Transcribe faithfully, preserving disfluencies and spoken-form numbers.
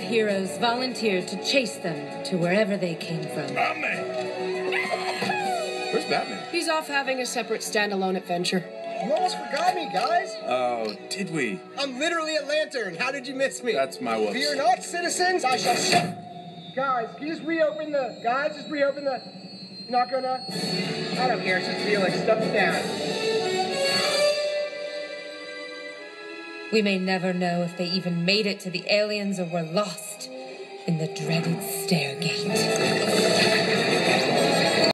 heroes volunteered to chase them to wherever they came from. Batman! Where's Batman? He's off having a separate standalone adventure. You almost forgot me, guys. Oh, did we? I'm literally a lantern. How did you miss me? That's my whoops. Fear not, citizens. I shall shut. Guys, can you just reopen the... Guys, just reopen the... You're not gonna... I don't care. It's just Felix. Stuff it down. We may never know if they even made it to the aliens or were lost in the dreaded Stairgate.